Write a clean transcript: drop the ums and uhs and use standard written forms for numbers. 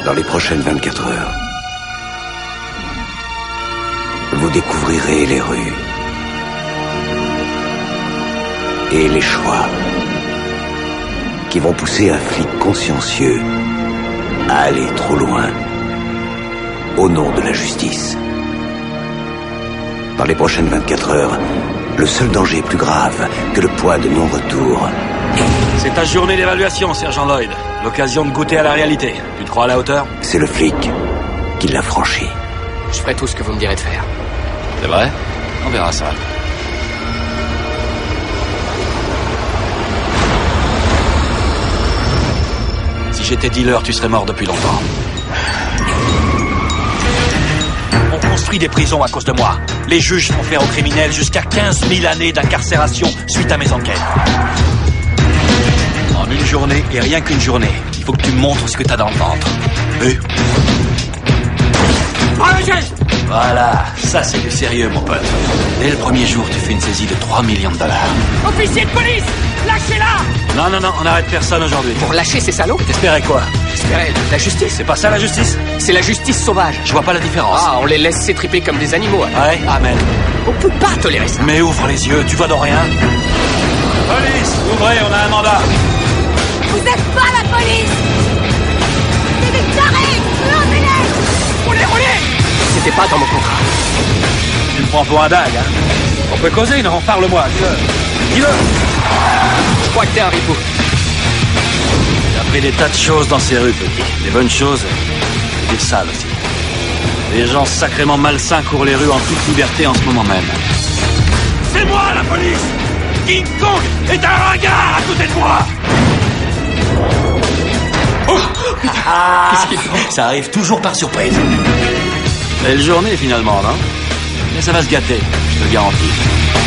Dans les prochaines 24 heures, vous découvrirez les rues et les choix qui vont pousser un flic consciencieux à aller trop loin au nom de la justice. Dans les prochaines 24 heures, le seul danger plus grave que le point de non-retour. C'est ta journée d'évaluation, Sergent Lloyd. L'occasion de goûter à la réalité. Tu te crois à la hauteur? C'est le flic qui l'a franchi. Je ferai tout ce que vous me direz de faire. C'est vrai? On verra ça. Si j'étais dealer, tu serais mort depuis longtemps. On construit des prisons à cause de moi. Les juges font faire aux criminels jusqu'à 15 000 années d'incarcération suite à mes enquêtes. En une journée, et rien qu'une journée, il faut que tu me montres ce que t'as dans le ventre. Et... Voilà, ça c'est du sérieux, mon pote. Dès le premier jour, tu fais une saisie de 3 millions de dollars. Officier de police, lâchez-la! Non, on n'arrête personne aujourd'hui. Pour lâcher ces salauds? T'espérais quoi? J'espérais la justice. C'est pas ça la justice? C'est la justice sauvage. Je vois pas la différence. Ah, on les laisse s'étriper comme des animaux. Alors. Ouais, amen. On peut pas tolérer ça. Mais ouvre les yeux, tu vois dans rien. Police, ouvrez, on a un mandat. Vous êtes pas la police! C'est des tarés! Roulez! C'était pas dans mon contrat. Tu me prends pour un dingue, hein? On peut causer, non? Parle-moi, dis-le. Dis-le! Je crois que t'es un ripou. J'ai appris des tas de choses dans ces rues, petit. Des bonnes choses, et des sales aussi. Des gens sacrément malsains courent les rues en toute liberté en ce moment même. C'est moi, la police! King Kong est un ringard à côté de moi! Oh! Ça arrive toujours par surprise. Belle journée, finalement, non? Mais ça va se gâter, je te le garantis.